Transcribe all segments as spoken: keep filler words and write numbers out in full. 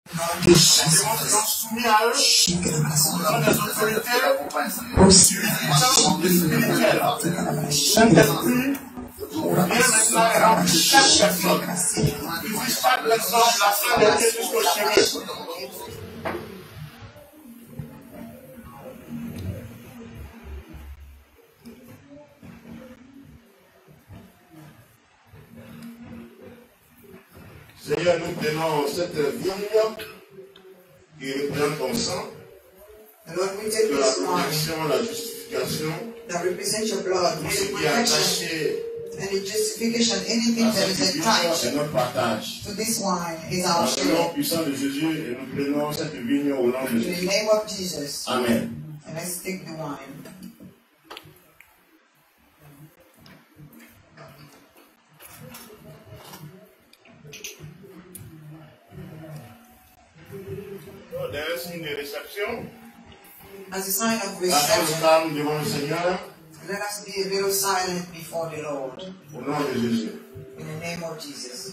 Les démons se sont soumis à eux. Ils sont des autorités spirituelles. Saint-Esprit vient maintenant et remplit chaque personne. Il dit chaque personne la fin des pieds jusqu'au chemin. Seigneur, nous prenons cette vigne qui représente ton sang, la protection, la justification, tout ce qui est attaché and the justification, anything that is attached to this wine is our share. In the name of Jesus. Amen. And let's take the wine. D'un signe de réception, as a sign of reception, devant le Seigneur, let us be a little silent before the Lord. Au nom de Jésus. In the name of Jesus.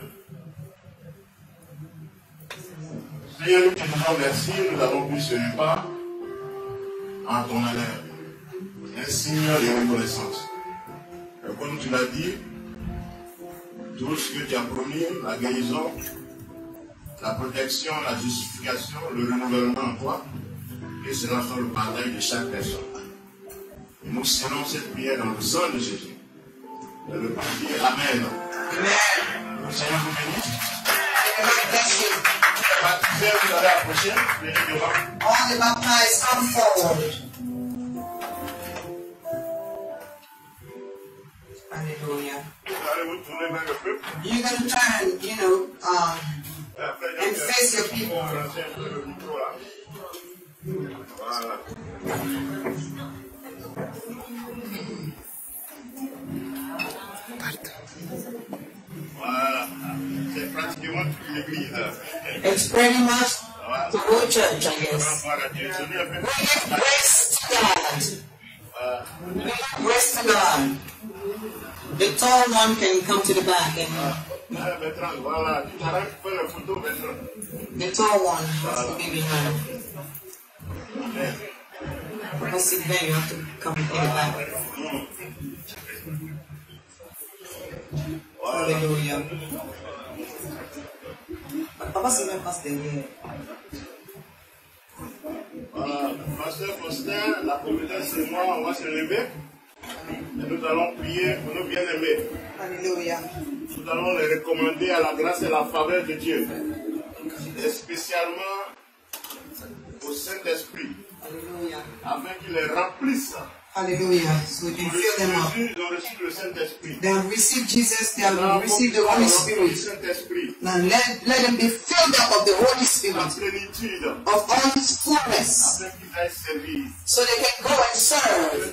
Seigneur, nous te disons merci, nous avons pris ce repas en ton honneur. Un signe de reconnaissance. Et comme tu l'as dit, tout ce que tu as promis, la guérison, la protection, la justification, le renouvellement en toi, que cela soit le partage de chaque personne. Et nous scellons cette prière dans le sang de Jésus. Et le prier, Amen. Amen. Le Seigneur vous bénisse. Les baptisés, vous allez approcher, venez devant. All the baptized come forward. Hallelujah. Vous allez vous tourner vers le peuple. You're going to turn, you know, um, and face your people. Voilà. Voilà. C'est pratiquement toute l'église. It's pretty much the whole church, I guess. We give grace to God. We give grace to God. The tall one can come to the back and the tall one has to be behind. Because sit there, you have to come in the back. Hallelujah. Papa, c'est même pas derrière. Pasteur Faustin, la providence et moi, on va se lever. Et nous allons prier pour nos bien-aimés. Alléluia. Nous allons les recommander à la grâce et la faveur de Dieu. Et spécialement au Saint-Esprit. Alléluia. Afin qu'il les remplisse. Hallelujah. So we can fill them up. Ils ont reçu le Saint-Esprit. They have received Jesus, they have received the Holy Spirit. Now let, let them be filled up of the Holy Spirit, of all His fullness, so they can go and serve,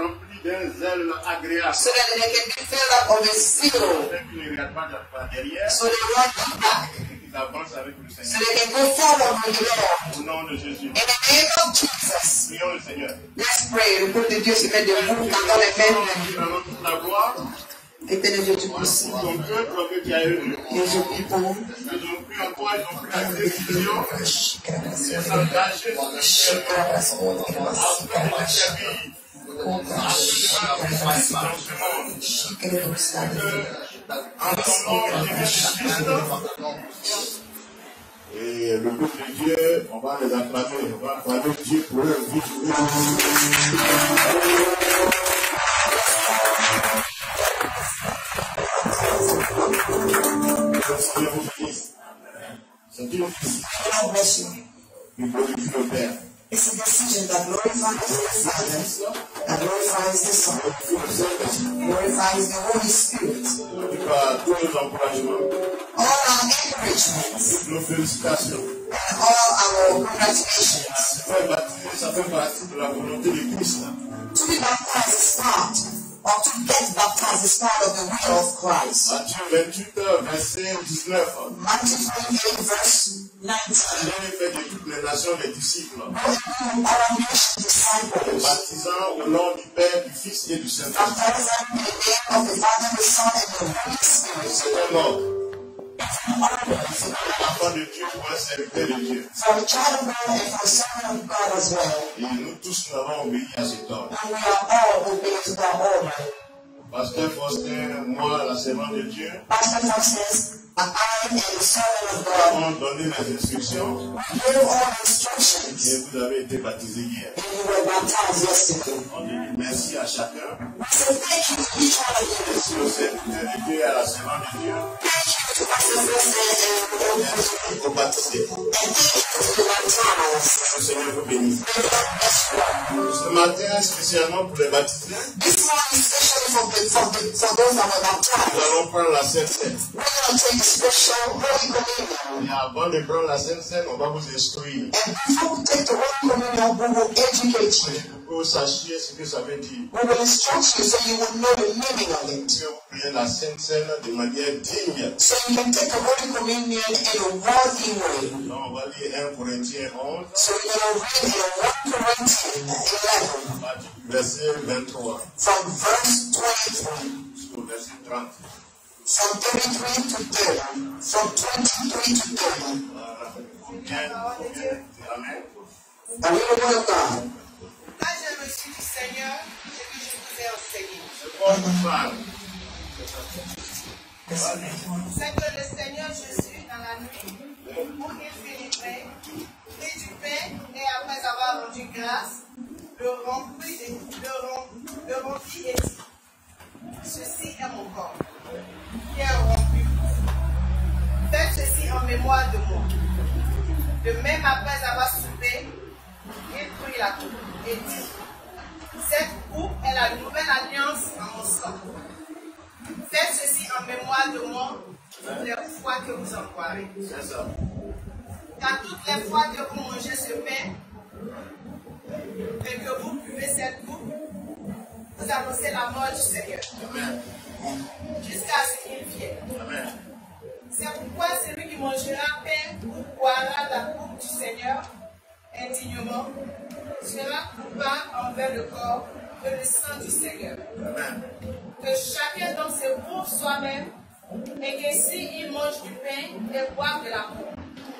so that they can be filled up of His zeal, so they won't come back, so they can go forward with the Lord. In the name of Jesus, let's pray. Le peuple de Dieu se met debout dans les mains. Éternel Dieu Tout-Puissant, et je prie pour vous. Et le peuple de Dieu, on va les acclamer, on va acclamer Dieu pour leur vie. C'est une décision qui glorifie le Père. It's a decision that glorifies the Father, that glorifies the Son, glorifies the Holy Spirit. All our encouragements and all our congratulations. To be baptized is part, or to get baptized is part of the will of Christ. Matthieu vingt-huit, verset dix-neuf. Matthew twenty-eight, verse nineteen. Allez faire de toutes les nations les disciples. Disciples. Baptisant au nom du Père, du Fils et du Saint-Esprit. Baptizing in the name of the Father, the Son, and the Holy Spirit. C'est un ordre. Enfant de Dieu pour un serviteur de Dieu. For a child of God and for a servant of God as well. Et nous tous nous avons obéi à cet ordre. And we are all obedient to that order. Pasteur Faustin, moi, la servante de Dieu, Pastor Moses, I am the servant of nous God. avons donné les instructions We give all instructions. et vous avez été baptisés hier. And you were baptized yesterday. On dit merci à chacun. We say thank you to each one of you. Merci au serviteur de Dieu et à la servante de Dieu. Thank you to Pastor Moses and Merci aux baptisés. and thank you to the baptized. Que le Seigneur vous bénisse. May God bless you. Ce matin, spécialement pour les baptisés, This morning, especially for, the, for, the, for those that were nous baptized, allons prendre la Sainte Seine. we're going to take the special Holy Communion. Et avant de prendre la Sainte Seine, on va vous instruire. And before we take the Holy Communion, we will educate you. Que vous sachiez ce que ça veut dire. We will instruct you so you will know the meaning of it. Que vous priez la Sainte Seine de manière digne. So you can take the Holy Communion in a worthy way. Donc, on va lire un Corinthiens onze, So you're going to read in First Corinthians eleven, verset vingt-trois, from verse twenty-three, jusqu'au verset trente. from thirty-three to thirty, from twenty-three to thirty. Voilà. Bien, bien. Amen. And we the word of God. Quand je me suis du Seigneur, ce que je vous ai enseigné, C'est quoi vous parle? c'est que le Seigneur Jésus, dans la nuit, où il fut livré, prit du pain et après avoir rendu grâce, le rompit, et- le rom- le rompit et dit, ceci est mon corps, qui est rompu. Faites ceci en mémoire de moi. De même après avoir soupé, il prit la coupe et dit, cette coupe est la nouvelle alliance en mon sang. Faites ceci en mémoire de moi toutes les fois que vous en boirez. C'est ça. Car toutes les fois que vous mangez ce pain et que vous buvez cette coupe, vous annoncez la mort du Seigneur Amen. jusqu'à ce qu'il vienne. Amen. C'est pourquoi celui qui mangera pain ou boira la coupe du Seigneur indignement sera coupable envers le corps et le sang du Seigneur. Amen. Que chacun donc se prouve soi-même et que s'il mange du pain et boit de la coupe.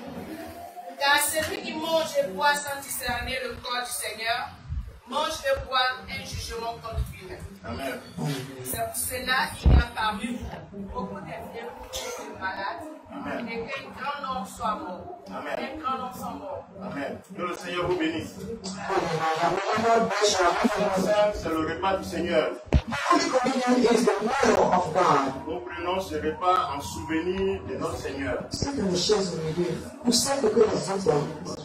Car celui qui mange et boit sans discerner le corps du Seigneur mange et boit un jugement contre lui-même. Amen. C'est pour cela qu'il y a parmi vous beaucoup d'enfermés et de malades, Amen. et qu'un grand nombre soit mort. Amen. Un grand nombre soit mort. Amen. Que le Seigneur vous bénisse. May God bless you. Ça, c'est le repas du Seigneur. Holy Communion is the meal of God. Nous prenons ce repas en souvenir de notre Seigneur. C'est que les choses me disent. Vous savez que les autres.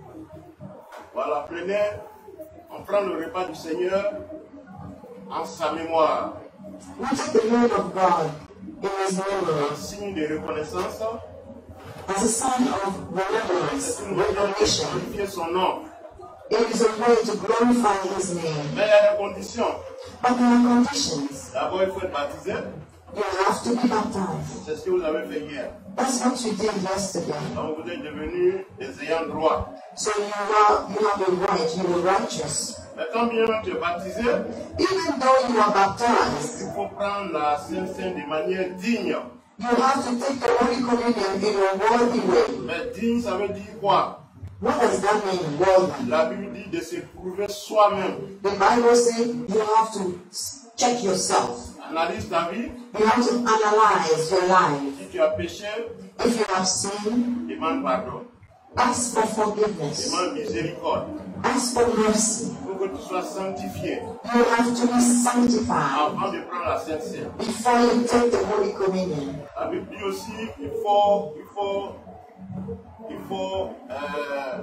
Voilà, prenez, on prend le repas du Seigneur en sa mémoire, We take the meal of God in His en memory signe de reconnaissance, as a sign of remembrance, c'est une manière de recognition. glorifier son nom. It is a way to glorify His name. Mais il y a des conditions. But there are conditions. D'abord, il faut être baptisé. You have to be baptized. C'est ce que vous avez fait hier. That's what you did yesterday. Donc, vous êtes devenus des ayants droit. So you are, you have a right, you are righteous. Mais quand bien même tu es baptisé, Even though you are baptized, il faut prendre la Sainte Seine de manière digne. you have to take the Holy Communion in a worthy way. Mais digne, ça veut dire quoi? What does that mean, worthy? La Bible dit de s'éprouver soi-même. The Bible says you have to check yourself. Analyse ta vie. You have to analyze your life. Si tu as péché, If you have sinned, demande pardon. ask for forgiveness. Demande miséricorde. Ask for mercy. Il faut que tu sois sanctifié You have to be sanctified avant de prendre la Sainte Seine. before you take the Holy Communion. La Bible dit aussi qu'il faut, il faut, il faut, euh,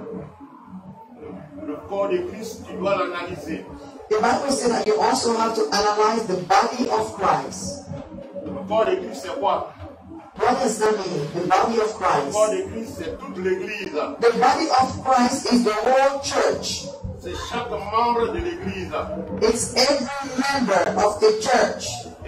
le, le corps de Christ, tu dois l'analyser. The Bible says that you also have to analyze the body of Christ. Le corps de Christ, c'est quoi? What does that mean? The body of Le corps Christ. de Christ, c'est toute l'Église. The body of Christ is the whole church. C'est chaque membre de l'Église. It's every member of the church. Et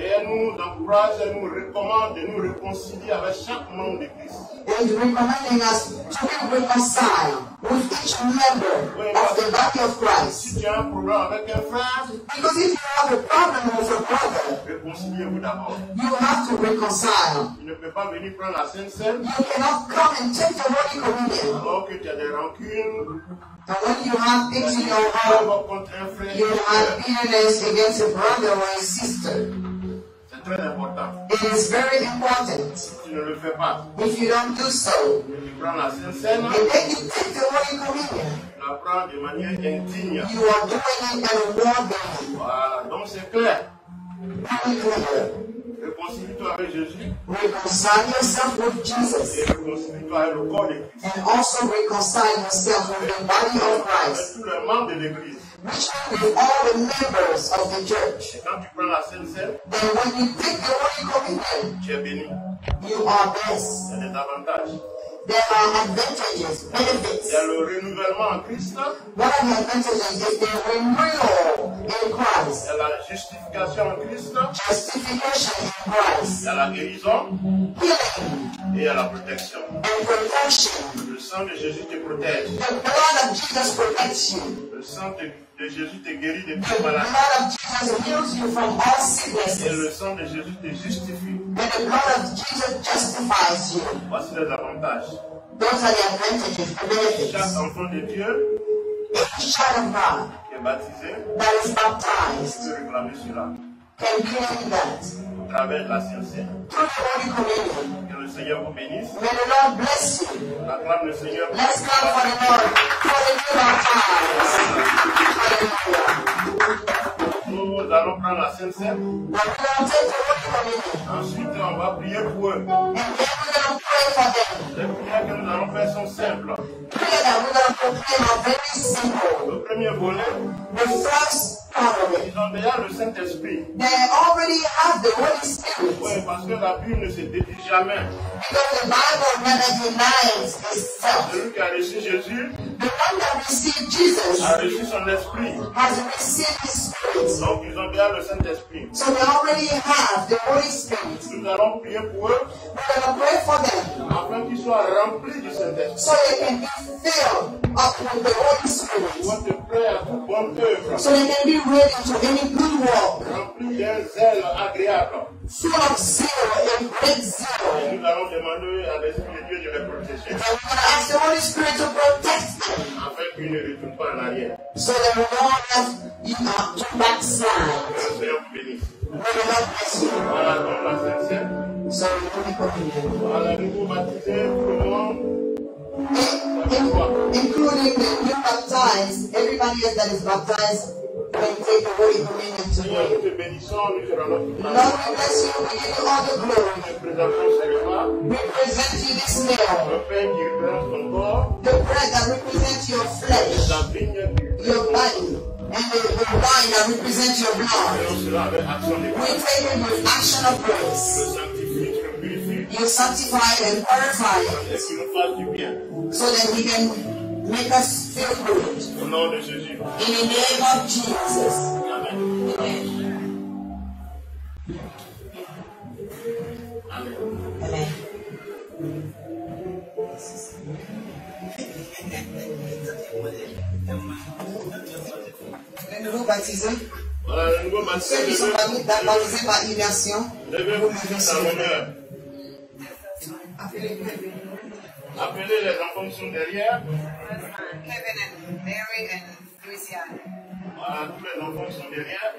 Et elle nous encourage, elle nous recommande de nous réconcilier avec chaque membre de Christ. And recommending us to be reconciled with each member of the body of Christ. Si tu as un problème avec un frère, because if you have a problem with a brother, réconciliez-vous d'abord. you have to reconcile. Tu ne peux pas venir prendre la Sainte Seine You cannot come and take the Holy Communion. alors que tu as des rancunes. And when you have things in your heart, you have bitterness against a brother or a sister. C'est très important. It is very important. Si tu ne le fais pas, If you don't do so, tu prends la Sainte Seine, and then you take the Holy Communion, tu la prends de manière indigne. you are doing it in a worldly. Voilà, donc c'est clair. Very clear. Réconcilie-toi avec Jésus Reconcile yourself with Jesus. et réconcilie-toi avec le corps de Christ. And also reconcile yourself with the body of Avec Christ, tous les membres de l'Église. which with all the members of the church. Et quand tu prends la Sainte Seine, Then when you take the Holy Communion, tu es béni. you are blessed. Il y a des avantages. There are advantages, Il y benefits. a le renouvellement en Christ. One of the advantages is the renewal in Il Christ, y a la justification en Christ. justification in Christ, Il y a la guérison healing et il y a la protection. and protection. Le sang de Jésus te protège. The blood of Jesus protects you. Le sang de, de Jésus te guérit de The toute blood maladie. of Jesus heals you from all Et sicknesses. le sang de Jésus te justifie. And the blood of Jesus justifies you. Voici les avantages. Those are the advantages, the benefits. Chaque enfant de Dieu Each child of God qui est baptisé that is baptized peut réclamer cela can claim that au travers de la science. through the Holy Communion. Que le Seigneur vous bénisse. May the Lord bless you. Acclame le Seigneur. Let's clap for the Lord for the new baptized. Hallelujah. Nous allons prendre la Sainte Seine. Now we're going to take the Holy Communion. Ensuite, on va prier pour eux. And then we're going to pray for them. Les prières que nous allons faire sont simples. Prayer that we're going to proclaim are very simple. Le premier volet, The first part of it, ils ont déjà le Saint-Esprit. they already have the Holy Spirit. Oui, parce que la Bible ne se dédie jamais. Because the Bible never denies itself. Celui qui a reçu Jésus The one that received Jesus a reçu son esprit. has received His Spirit. Donc, ils ont déjà le Saint-Esprit. So they already have the Holy Spirit. Nous allons prier pour eux We're going to pray for them afin qu'ils soient remplis du Saint-Esprit. so they can be filled up with the Holy Spirit. Pour être prêts à toute bonne œuvre. So they can be ready to any good work, Remplis d'un zèle agréable. full of zeal and great zeal. Et nous allons demander à l'Esprit de Dieu de les protéger. And we're going to ask the Holy Spirit to protect them Afin qu'ils ne retournent pas en arrière. so they will not have you know, to backslide. Que le Seigneur vous bénisse. May the Lord bless you. Voilà donc la Sainte Seine. So the Holy Communion, Voilà, nouveau baptisé, tout le monde. In- including the new baptized, everybody else that is baptized can take the Holy Communion Seigneur, today. nous te bénissons, nous te rendons toute la Lord, we bless you. We give you all the glory. Nous te présentons ce repas. We present you this meal, Le pain qui représente ton corps. the bread that represents your flesh, La vigne qui your représente body, and the, the wine that represents your blood. Faisons cela avec action de We grâce. take it with action of Tu grace. le sanctifies, tu le purifies. You sanctify it and purify Et it qu'il nous fasse du bien. so that He can make us feel good. Au nom de Jésus. In the name of Jesus. Amen. Amen. Amen. Amen. Les nouveaux baptisés, Voilà le nouveau baptême. ceux qui sont baptisés par immersion, Levez-vous dans l'honneur. appelez Appelez les enfants qui sont derrière. Kevin and Mary and Louisiane. Voilà, tous les enfants qui sont derrière.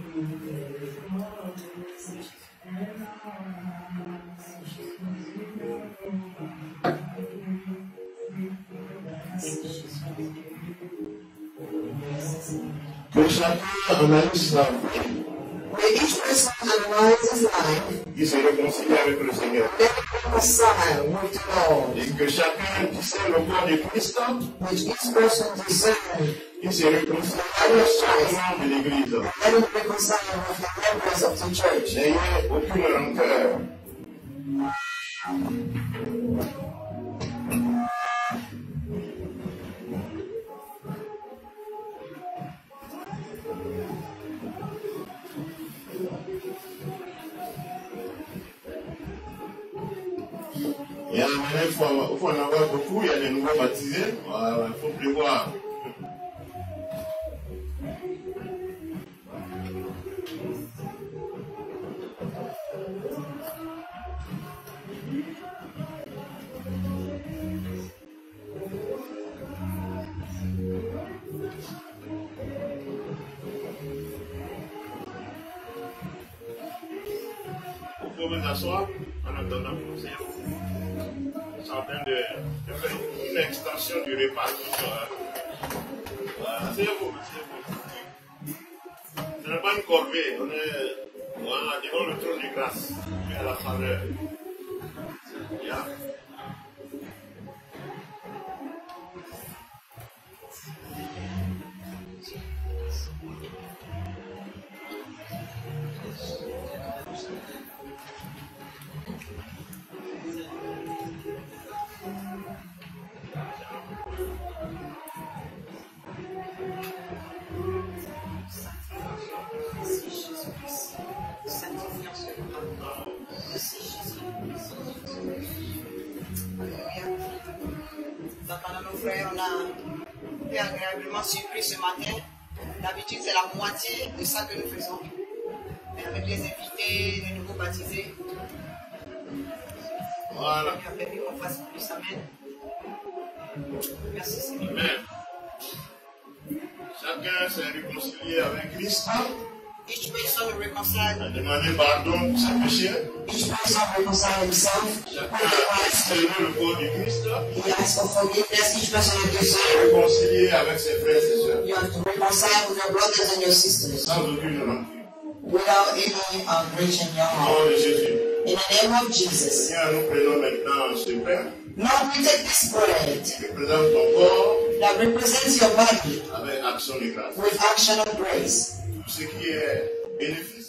Que chacun analyse sa vie. May each person analyze his life. Il se réconcilie avec le Seigneur. Let him reconcile with the Lord. Et que chacun discerne le corps de Christ. Which each person discern. Il se réconcilie avec chaque membre de l'Église. Let him reconcile with the members of the church. N'ayez aucune rancœur. Et maintenant, il faut, il faut en avoir beaucoup. Il y a des nouveaux baptisés. Voilà, il faut prévoir. Vous pouvez vous asseoir en attendant que vous ayez. Je suis en train de, de faire une extension du repas. Voilà, asseyez-vous, asseyez-vous. Ce n'est pas une corvée, on est voilà, devant le trône de grâce, mais à la faveur. Yeah. Pendant nos frères, on a été agréablement surpris ce matin. D'habitude, c'est la moitié de ça que nous faisons. Mais avec les invités, les nouveaux baptisés, Voilà. il a permis qu'on fasse plus. Amen. Merci Seigneur. Amen. Chacun s'est réconcilié avec Christ. Each person reconciled. A demandé pardon pour ses péchés. Each person reconciled himself. Chacun a salué le corps du Christ. He asked for forgiveness. Each person had to say, Réconcilié avec ses frères et sœurs. you have to reconcile with your brothers and your sisters Sans aucune rancune. without any um, breach in your Au heart. nom de Jésus. In the name of Jesus. Seigneur, nous prenons maintenant ce pain Lord, we take this bread qui représente ton corps that represents your body avec action de grâce. with action of grace. Tout ce qui est bénéfice